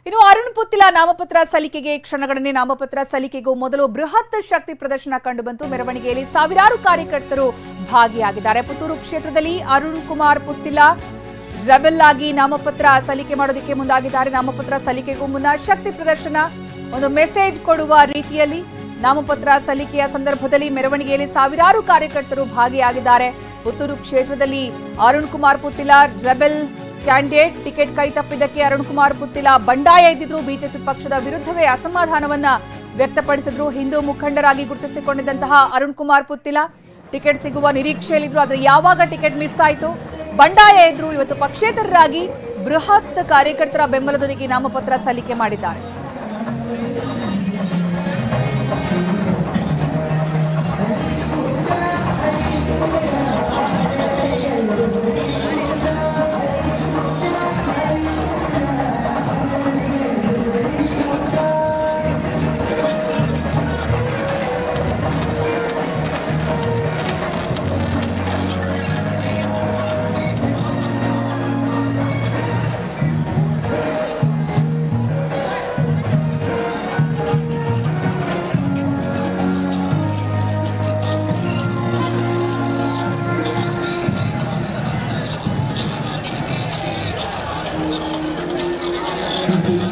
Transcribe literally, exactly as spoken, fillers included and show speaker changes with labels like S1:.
S1: ಇನ್ನು ಅರುಣ್ ಪುತ್ತಿಲ ನಾಮಪತ್ರ ಸಲ್ಲಿಕೆಗೆ ಕ್ಷಣಗಣನೆ ನಾಮಪತ್ರ ಸಲ್ಲಿಕೆಗೂ ಮೊದಲು ಬೃಹತ್ ಶಕ್ತಿ ಪ್ರದರ್ಶನ ಕಂಡುಬಂತು. ಮೆರವಣಿಗೆಯಲ್ಲಿ ಸಾವಿರಾರು ಕಾರ್ಯಕರ್ತರು ಭಾಗಿಯಾಗಿದ್ದಾರೆ. ಪುತ್ತೂರು ಕ್ಷೇತ್ರದಲ್ಲಿ ಅರುಣ್ ಕುಮಾರ್ ಪುತ್ತಿಲ ರೆಬೆಲ್ ಆಗಿ ನಾಮಪತ್ರ ಸಲ್ಲಿಕೆ ಮಾಡೋದಕ್ಕೆ ಮುಂದಾಗಿದ್ದಾರೆ. ನಾಮಪತ್ರ ಸಲ್ಲಿಕೆಗೂ ಮುನ್ನ ಶಕ್ತಿ ಪ್ರದರ್ಶನ, ಒಂದು ಮೆಸೇಜ್ ಕೊಡುವ ರೀತಿಯಲ್ಲಿ ನಾಮಪತ್ರ ಸಲ್ಲಿಕೆಯ ಸಂದರ್ಭದಲ್ಲಿ ಮೆರವಣಿಗೆಯಲ್ಲಿ ಸಾವಿರಾರು ಕಾರ್ಯಕರ್ತರು ಭಾಗಿಯಾಗಿದ್ದಾರೆ. ಪುತ್ತೂರು ಕ್ಷೇತ್ರದಲ್ಲಿ Arun Kumar Puttila rebel candidate. Ticket ಕೈ ತಪ್ಪಿದ್ದಕ್ಕೆ ಅರುಣ್ ಕುಮಾರ್ ಪುತ್ತಿಲ ಬಂಡಾಯ ಎದ್ದಿದ್ರು. ಬಿಜೆಪಿ ಪಕ್ಷದ ವಿರುದ್ಧವೇ ಅಸಮಾಧಾನವನ್ನ ವ್ಯಕ್ತಪಡಿಸಿದ್ರು. ಹಿಂದೂ ಮುಖಂಡರಾಗಿ ಗುರುತಿಸಿಕೊಂಡಿದ್ದಂತಹ ಅರುಣ್ ಕುಮಾರ್ ಪುತ್ತಿಲ ಟಿಕೆಟ್ ಸಿಗುವ ನಿರೀಕ್ಷೆಯಲ್ಲಿದ್ರು. ಆದರೆ ಯಾವಾಗ ಟಿಕೆಟ್ ಮಿಸ್ ಆಯಿತು, ಬಂಡಾಯ ಎದ್ರು. ಇವತ್ತು ಪಕ್ಷೇತರರಾಗಿ ಬೃಹತ್ ಕಾರ್ಯಕರ್ತರ ಬೆಂಬಲದೊಂದಿಗೆ ನಾಮಪತ್ರ ಸಲ್ಲಿಕೆ ಮಾಡಿದ್ದಾರೆ.
S2: Thank you.